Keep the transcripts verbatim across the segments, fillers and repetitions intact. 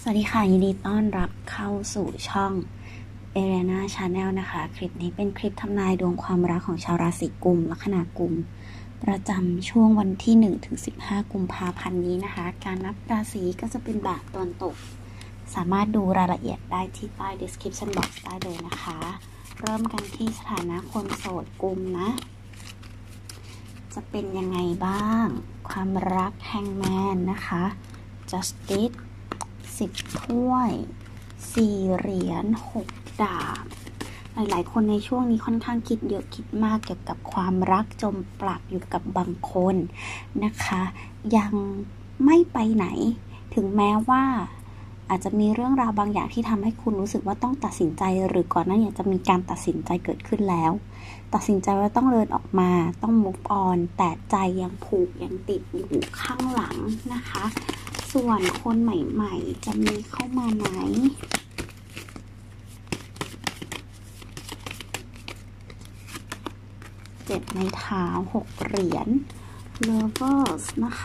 สวัสดีค่ะยินดีต้อนรับเข้าสู่ช่อง Elena Channel นะคะคลิปนี้เป็นคลิปทำนายดวงความรักของชาวราศีกุมลัคนากุมประจำช่วงวันที่ หนึ่งถึงสิบห้า กุมภาพันธ์นี้นะคะการนับราศีก็จะเป็นแบบตะวันตกสามารถดูรายละเอียดได้ที่ใต้ description box ได้เลยนะคะเริ่มกันที่สถานะคนโสดกุมนะจะเป็นยังไงบ้างความรักแฮงแมนนะคะ Justiceสิบถ้วยสี่เหรียญหกดาบหลายๆคนในช่วงนี้ค่อนข้างคิดเยอะคิดมากเกี่ยวกับความรักจมปลักอยู่กับบางคนนะคะยังไม่ไปไหนถึงแม้ว่าอาจจะมีเรื่องราวบางอย่างที่ทำให้คุณรู้สึกว่าต้องตัดสินใจหรือก่อนหน้านี้จะมีการตัดสินใจเกิดขึ้นแล้วตัดสินใจว่าต้องเดินออกมาต้อง move on แต่ใจยังผูกยังติดอยู่ข้างหลังนะคะส่วนคนใหม่ๆจะมีเข้ามาไหมเจ็ดไม้เท้าหกเหรียญ Lovers นะคะ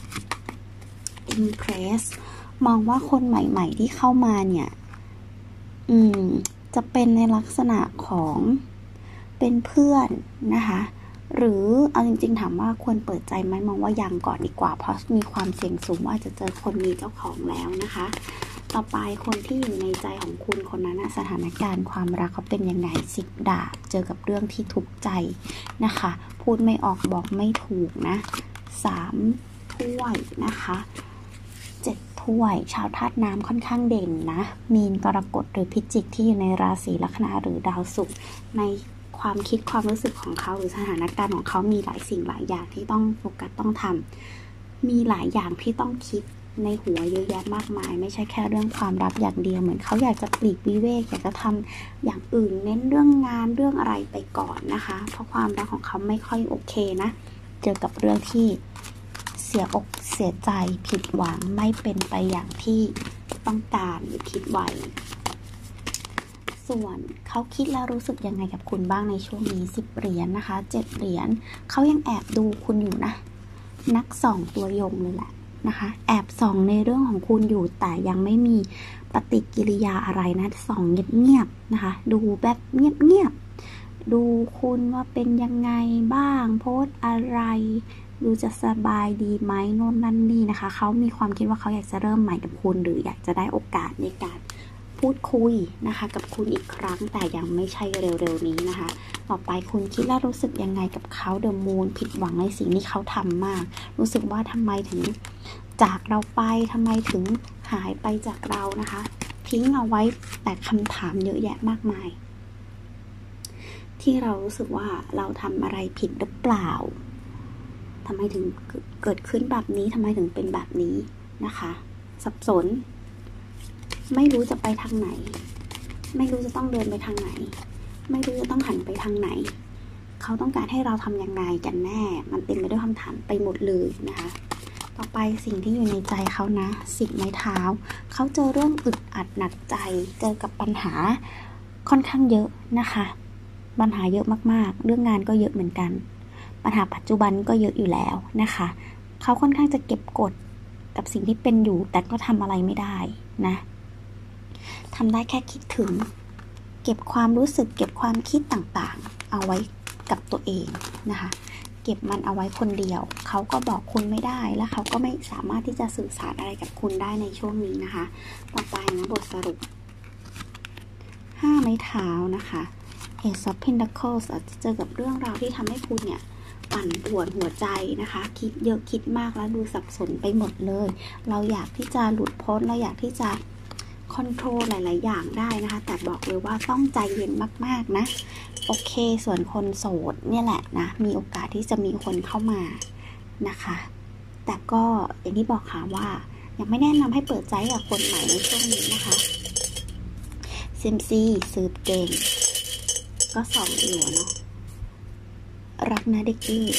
Impress มองว่าคนใหม่ๆที่เข้ามาเนี่ยอืมจะเป็นในลักษณะของเป็นเพื่อนนะคะหรือเอาจริงๆถามว่าควรเปิดใจไหมมองว่ายังก่อนดีกว่าเพราะมีความเสี่ยงสูงว่าจะเจอคนมีเจ้าของแล้วนะคะต่อไปคนที่อยู่ในใจของคุณคนนั้นสถานการณ์ความรักเขาเป็นยังไงสิบดาบเจอกับเรื่องที่ทุกข์ใจนะคะพูดไม่ออกบอกไม่ถูกนะสามถ้วยนะคะเจ็ดถ้วยชาวธาตุน้ำค่อนข้างเด่นนะมีนกรกฎหรือพิจิกที่อยู่ในราศีลัคนาหรือดาวศุกร์ในความคิดความรู้สึกของเขาหรือสถานการณ์ของเขามีหลายสิ่งหลายอย่างที่ต้องโฟกัสต้องทำมีหลายอย่างที่ต้องคิดในหัวเยอะแยะมากมายไม่ใช่แค่เรื่องความรักอย่างเดียวเหมือนเขาอยากจะปลีกวิเวกอยากจะทำอย่างอื่นเน้นเรื่องงานเรื่องอะไรไปก่อนนะคะเพราะความรักของเขาไม่ค่อยโอเคนะเจอกับเรื่องที่เสียอกเสียใจผิดหวังไม่เป็นไปอย่างที่ต้องการหรือคิดไว้ส่วนเขาคิดแล้วรู้สึกยังไงกับคุณบ้างในช่วงนี้สิบเหรียญ นะคะเจ็ดเหรียญเขายังแอบดูคุณอยู่นะนักส่องตัวยงเลยแหละนะคะแอบส่องในเรื่องของคุณอยู่แต่ยังไม่มีปฏิกิริยาอะไรนะส่องเงียบๆนะคะดูแบบเงียบๆดูคุณว่าเป็นยังไงบ้างโพสอะไรดูจะสบายดีไหมโน่นนั่นนี่นะคะเขามีความคิดว่าเขาอยากจะเริ่มใหม่กับคุณหรืออยากจะได้โอกาสในการพูดคุยนะคะกับคุณอีกครั้งแต่ยังไม่ใช่เร็วๆนี้นะคะต่อไปคุณคิดและรู้สึกยังไงกับเขาเดอะมูนผิดหวังในสิ่งที่เขาทำมากรู้สึกว่าทำไมถึงจากเราไปทำไมถึงหายไปจากเรานะคะทิ้งเอาไว้แต่คำถามเยอะแยะมากมายที่เรารู้สึกว่าเราทำอะไรผิดหรือเปล่าทำไมถึงเกิดขึ้นแบบนี้ทำไมถึงเป็นแบบนี้นะคะสับสนไม่รู้จะไปทางไหนไม่รู้จะต้องเดินไปทางไหนไม่รู้จะต้องหันไปทางไหนเขาต้องการให้เราทำยังไงกันแน่มันเต็มไปด้วยคำถามไปหมดเลยนะคะต่อไปสิ่งที่อยู่ในใจเขานะสิบไม้เท้าเขาเจอเรื่องอึดอัดหนักใจเจอกับปัญหาค่อนข้างเยอะนะคะปัญหาเยอะมากๆเรื่องงานก็เยอะเหมือนกันปัญหาปัจจุบันก็เยอะอยู่แล้วนะคะเขาค่อนข้างจะเก็บกดกับสิ่งที่เป็นอยู่แต่ก็ทำอะไรไม่ได้นะทำได้แค่คิดถึงเก็บความรู้สึกเก็บความคิดต่างๆเอาไว้กับตัวเองนะคะเก็บมันเอาไว้คนเดียวเขาก็บอกคุณไม่ได้และเขาก็ไม่สามารถที่จะสื่อสารอะไรกับคุณได้ในช่วงนี้นะคะต่อไปนะบทสรุปห้าไม้เท้านะคะ Ace of Pentacles อาจจะเจอกับเรื่องราวที่ทำให้คุณเนี่ยปั่นป่วนหัวใจนะคะคิดเยอะคิดมากแล้วดูสับสนไปหมดเลยเราอยากที่จะหลุดพ้นเราอยากที่จะคอนโทรลหลายๆอย่างได้นะคะแต่บอกเลยว่าต้องใจเย็นมากๆนะโอเคส่วนคนโสดเนี่ยแหละนะมีโอกาสที่จะมีคนเข้ามานะคะแต่ก็อย่างที่บอกค่ะว่ายังไม่แนะนำให้เปิดใจกับคนใหม่ในช่วงนี้นะคะเซมซีสืบเก่งก็สองหัวเนาะรักนะเด็กดื้อ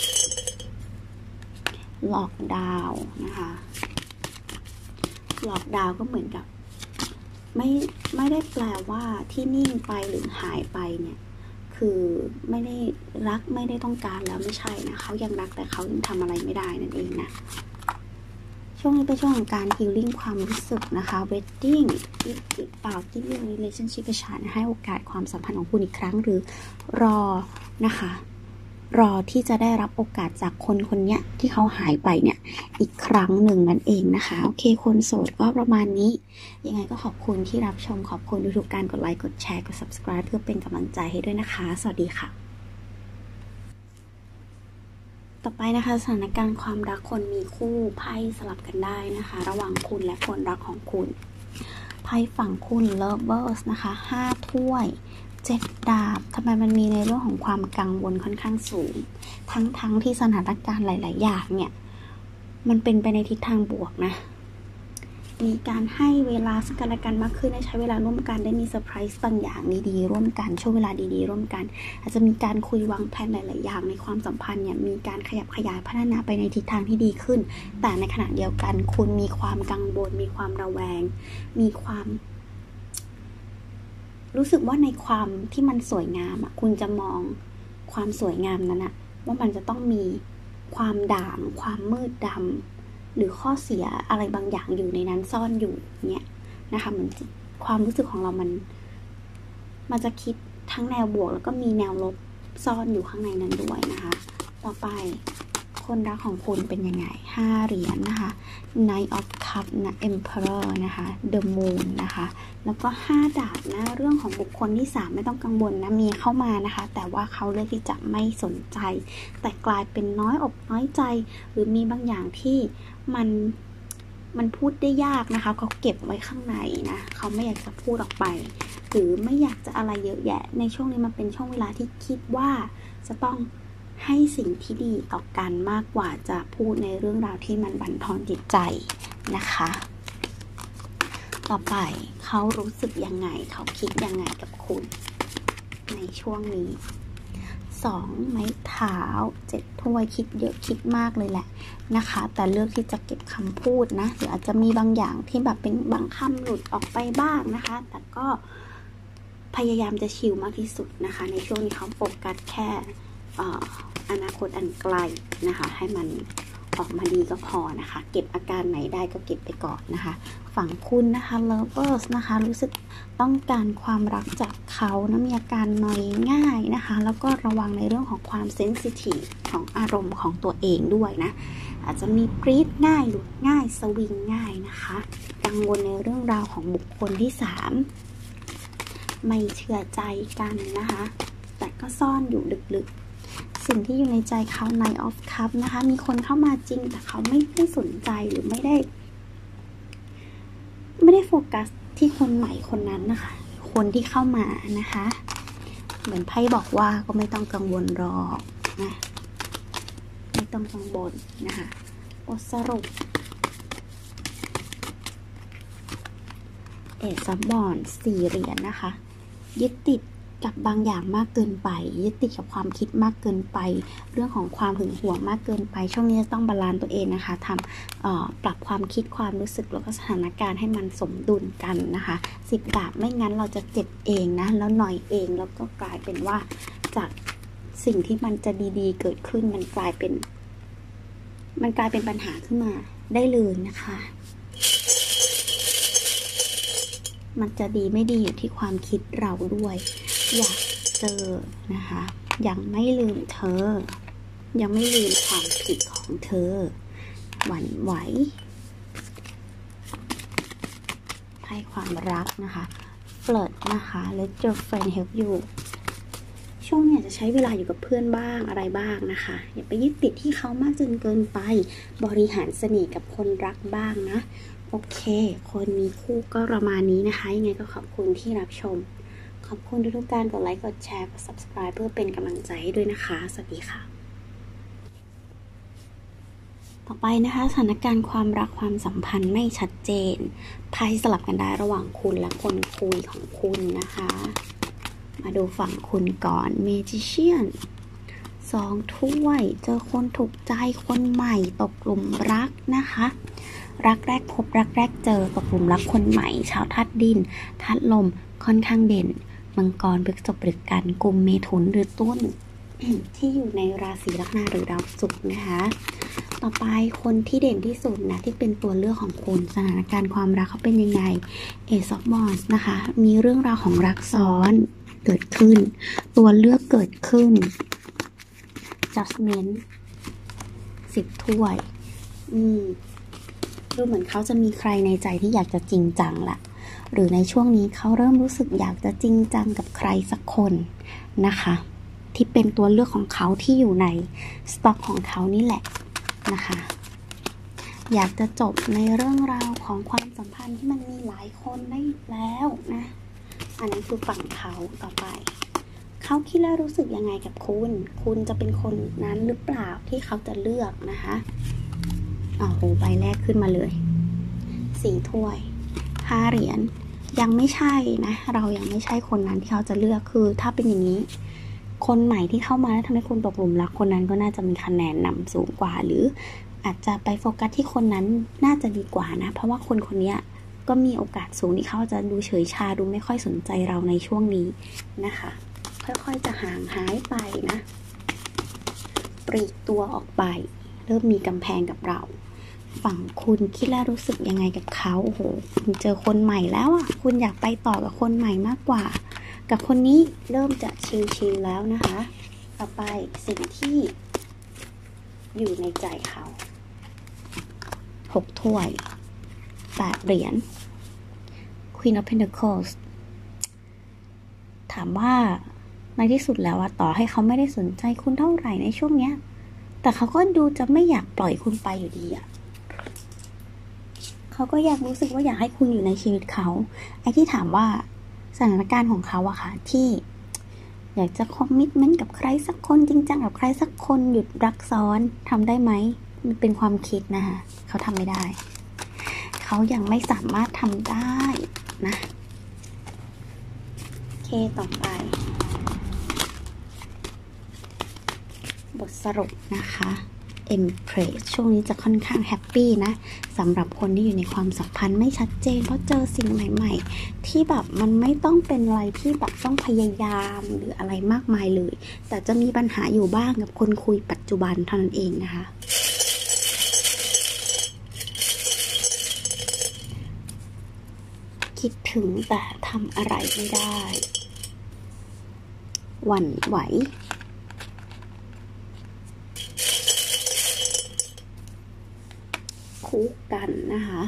หลอกดาวนะคะหลอกดาวก็เหมือนกับไม่ไม่ได้แปลว่าที่นิ่งไปหรือหายไปเนี่ยคือไม่ได้รักไม่ได้ต้องการแล้วไม่ใช่นะเขายังรักแต่เขายังทำอะไรไม่ได้นั่นเองนะช่วงนี้เป็นช่วงของการ healing ความรู้สึกนะคะ wedding อีกอีกเปล่าที่ relationship กับฉันให้โอกาสความสัมพันธ์ของคุณอีกครั้งหรือรอนะคะรอที่จะได้รับโอกาสจากคนคนนี้ที่เขาหายไปเนี่ยอีกครั้งหนึ่งนั่นเองนะคะโอเคคนโสดก็ประมาณนี้ยังไงก็ขอบคุณที่รับชมขอบคุณทุกๆการกดไลค์กดแชร์กด subscribe เพื่อเป็นกำลังใจให้ด้วยนะคะสวัสดีค่ะต่อไปนะคะสถานการณ์ความรักคนมีคู่ไพ่สลับกันได้นะคะระหว่างคุณและคนรักของคุณไพ่ฝั่งคุณ lovers นะคะห้าถ้วยเจ็ดดาบทำไมมันมีในเรื่องของความกังวลค่อนข้างสูงทั้งๆ ท, ที่สถานการณ์หลายๆอย่างเนี่ยมันเป็นไปในทิศทางบวกนะมีการให้เวลาซึ่งกันและกันมากขึ้นได้ใช้เวลาร่วมกันได้มีเซอร์ไพรส์บางอย่างดีๆร่วมกันช่วงเวลาดีๆร่วมกันอาจจะมีการคุยวางแผนหลายๆอย่างในความสัมพันธ์เนี่ยมีการขยับขยายพัฒนาไปในทิศทางที่ดีขึ้นแต่ในขณะเดียวกันคุณมีความกังวลมีความระแวงมีความรู้สึกว่าในความที่มันสวยงามอะคุณจะมองความสวยงามนั้นอะว่ามันจะต้องมีความด่างความมืดดำหรือข้อเสียอะไรบางอย่างอยู่ในนั้นซ่อนอยู่เนี่ยนะคะเหมือนความรู้สึกของเรามันมันจะคิดทั้งแนวบวกแล้วก็มีแนวลบซ่อนอยู่ข้างในนั้นด้วยนะคะต่อไปคนรักของคุณเป็นยังไงห้าเหรียญ น, นะคะ Knight of Cups นะ Emperor นะคะ The Moon นะคะแล้วก็ห้าดาบนะเรื่องของบุคคลที่สามไม่ต้องกังวลนะมีเข้ามานะคะแต่ว่าเขาเลือกที่จะไม่สนใจแต่กลายเป็นน้อยอกน้อยใจหรือมีบางอย่างที่มันมันพูดได้ยากนะคะเขาเก็บไว้ข้างในนะเขาไม่อยากจะพูดออกไปหรือไม่อยากจะอะไรเยอะแยะในช่วงนี้มันเป็นช่วงเวลาที่คิดว่าจะต้องให้สิ่งที่ดีต่อกันมากกว่าจะพูดในเรื่องราวที่มันบั่นทอนจิตใจนะคะต่อไปเขารู้สึกยังไงเขาคิดยังไงกับคุณในช่วงนี้สองไม้เท้าเจ็ดถ้วยคิดเยอะคิดมากเลยแหละนะคะแต่เลือกที่จะเก็บคำพูดนะหรืออาจจะมีบางอย่างที่แบบเป็นบางคำหลุดออกไปบ้างนะคะแต่ก็พยายามจะชิลมากที่สุดนะคะในช่วงนี้เขาโฟกัสแค่อนาคตอันไกลนะคะให้มันออกมาดีก็พอนะคะเก็บอาการไหนได้ก็เก็บไปก่อนนะคะฝั่งคุณนะคะ lovers นะคะรู้สึกต้องการความรักจากเขานะมีอาการนอยง่ายนะคะแล้วก็ระวังในเรื่องของความเซนซิทีฟของอารมณ์ของตัวเองด้วยนะอาจจะมีปรี๊ดง่ายหลุดง่ายสวิงง่ายนะคะกังวลในเรื่องราวของบุคคลที่สามไม่เชื่อใจกันนะคะแต่ก็ซ่อนอยู่ลึกๆสิ่งที่อยู่ในใจเขา Knight of Cups นะคะมีคนเข้ามาจริงแต่เขาไม่ได้สนใจหรือไม่ได้ไม่ได้โฟกัสที่คนใหม่คนนั้นนะคะคนที่เข้ามานะคะเหมือนไพ่บอกว่าก็ไม่ต้องกังวลหรอกนะไม่ต้องกังวลนะคะบทสรุปเอซบอนสี่เหรียญ นะคะยึดติดกับบางอย่างมากเกินไปยึดติดกับความคิดมากเกินไปเรื่องของความหึงหวงมากเกินไปช่วงนี้จะต้องบาลานซ์ตัวเองนะคะทำปรับความคิดความรู้สึกแล้วก็สถานการณ์ให้มันสมดุลกันนะคะสิบดาบไม่งั้นเราจะเจ็บเองนะแล้วหน่อยเองแล้วก็กลายเป็นว่าจากสิ่งที่มันจะดีๆเกิดขึ้นมันกลายเป็นมันกลายเป็นปัญหาขึ้นมาได้เลยนะคะมันจะดีไม่ดีอยู่ที่ความคิดเราด้วยอยากเจอนะคะยังไม่ลืมเธอยังไม่ลืมความผิดของเธอหวั่นไหวให้ความรักนะคะเฟลิร์ตนะคะ Let your friend help you ช่วงนี้จะใช้เวลาอยู่กับเพื่อนบ้างอะไรบ้างนะคะอย่าไปยึดติดที่เขามากจนเกินไปบริหารเสน่ห์กับคนรักบ้างนะโอเคคนมีคู่ก็ประมาณนี้นะคะยังไงก็ขอบคุณที่รับชมขอบคุณทุกๆการกดไลค์กดแชร์กด subscribe เพื่อเป็นกำลังใจให้ด้วยนะคะสวัสดีค่ะต่อไปนะคะสถานการณ์ความรักความสัมพันธ์ไม่ชัดเจนไพ่สลับกันได้ระหว่างคุณและคนคุยของคุณนะคะมาดูฝั่งคุณก่อน Magician สองถ้วยเจอคนถูกใจคนใหม่ตกหลุมรักนะคะรักแรกพบรักแรกเจอตกหลุมรักคนใหม่ชาวธาตุดินธาตุลมค่อนข้างเด่นมังกรพฤษภหรือกันกุมเมถุนหรือตุ้น ที่อยู่ในราศีลัคนาหรือดาวศุกร์นะคะต่อไปคนที่เด่นที่สุดนะที่เป็นตัวเลือกของคุณสถานการณ์ความรักเขาเป็นยังไง Ace of Wands นะคะมีเรื่องราวของรักซ้อนเกิดขึ้นตัวเลือกเกิดขึ้น Judgment สิบถ้วยอืมดูเหมือนเขาจะมีใครในใจที่อยากจะจริงจังละหรือในช่วงนี้เขาเริ่มรู้สึกอยากจะจริงจังกับใครสักคนนะคะที่เป็นตัวเลือกของเขาที่อยู่ในสต็อกของเขานี่แหละนะคะอยากจะจบในเรื่องราวของความสัมพันธ์ที่มันมีหลายคนได้แล้วนะอันนี้คือฝั่งเขาต่อไปเขาคิดแล้วรู้สึกยังไงกับคุณคุณจะเป็นคนนั้นหรือเปล่าที่เขาจะเลือกนะคะอ้าวโหใบแรกขึ้นมาเลยสี่ถ้วยห้าเหรียญยังไม่ใช่นะเรายังไม่ใช่คนนั้นที่เขาจะเลือกคือถ้าเป็นอย่างนี้คนใหม่ที่เข้ามาแล้วทำให้คุณตกหลุมรักคนนั้นก็น่าจะมีคะแนนนำสูงกว่าหรืออาจจะไปโฟกัสที่คนนั้นน่าจะดีกว่านะเพราะว่าคนคนนี้ก็มีโอกาสสูงที่เขาจะดูเฉยชาดูไม่ค่อยสนใจเราในช่วงนี้นะคะค่อยๆจะห่างหายไปนะปลีกตัวออกไปเริ่มมีกำแพงกับเราฝั่งคุณคิดแล้วรู้สึกยังไงกับเขาโอ้โหคุณเจอคนใหม่แล้วอ่ะคุณอยากไปต่อกับคนใหม่มากกว่ากับคนนี้เริ่มจะชิลๆแล้วนะคะต่อไปสิ่งที่อยู่ในใจเขาหกถ้วยแปดเหรียญ Queen of Pentacles ถามว่าในที่สุดแล้วอะต่อให้เขาไม่ได้สนใจคุณเท่าไหร่ในช่วงเนี้ยแต่เขาก็ดูจะไม่อยากปล่อยคุณไปอยู่ดีอะเขาก็อยากรู้สึกว่าอยากให้คุณอยู่ในชีวิตเขาไอ้ที่ถามว่าสถานการณ์ของเขาอะค่ะที่อยากจะคอมมิตเมนต์กับใครสักคนจริงจังกับใครสักคนหยุดรักซ้อนทำได้ไหมมันเป็นความคิดนะคะเขาทำไม่ได้เขายังไม่สามารถทำได้นะโอเคต่อไปบทสรุปนะคะ Empress ช่วงนี้จะค่อนข้างแฮปปี้นะสำหรับคนที่อยู่ในความสัมพันธ์ไม่ชัดเจนเพราะเจอสิ่งใหม่ๆที่แบบมันไม่ต้องเป็นอะไรที่แบบต้องพยายามหรืออะไรมากมายเลยแต่จะมีปัญหาอยู่บ้างกับคนคุยปัจจุบันเท่านั้นเองนะคะคิดถึงแต่ทำอะไรไม่ได้หวั่นไหวคู่กันนะคะ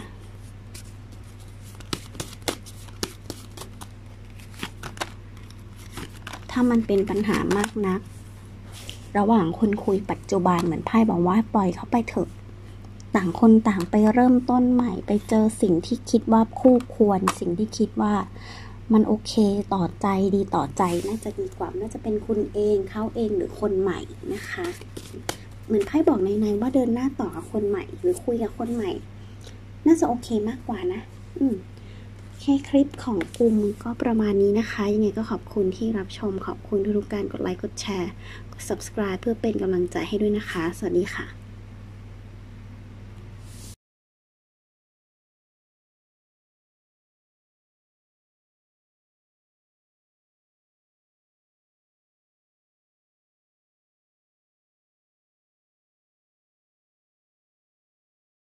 ถ้ามันเป็นปัญหามากนักระหว่างคนคุยปัจจุบันเหมือนไพ่บอกว่าปล่อยเขาไปเถอะต่างคนต่างไปเริ่มต้นใหม่ไปเจอสิ่งที่คิดว่าคู่ควรสิ่งที่คิดว่ามันโอเคต่อใจดีต่อใจน่าจะดีกว่าน่าจะเป็นคุณเองเขาเองหรือคนใหม่นะคะเหมือนไพ่บอกในๆว่าเดินหน้าต่อกับคนใหม่หรือคุยกับคนใหม่น่าจะโอเคมากกว่านะอืมแค่คลิปของกลุ่มก็ประมาณนี้นะคะยังไงก็ขอบคุณที่รับชมขอบคุณทุกๆการกดไลค์กดแชร์กด ซับสไครบ์ เพื่อเป็นกำลังใจให้ด้วยนะคะสวัสดีค่ะ